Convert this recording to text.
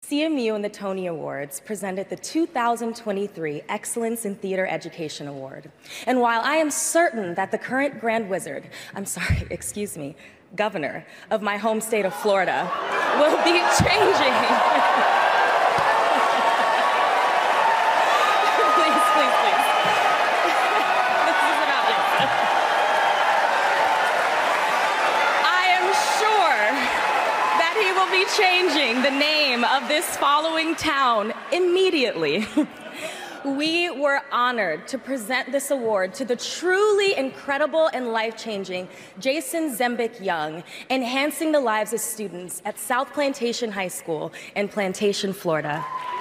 CMU and the Tony Awards presented the 2023 Excellence in Theater Education Award. And while I am certain that the current governor of my home state of Florida will be changing. Please. This is about you. I am sure that he will be changing the name of this following town immediately. We were honored to present this award to the truly incredible and life-changing Jason Zembick Young, enhancing the lives of students at South Plantation High School in Plantation, Florida.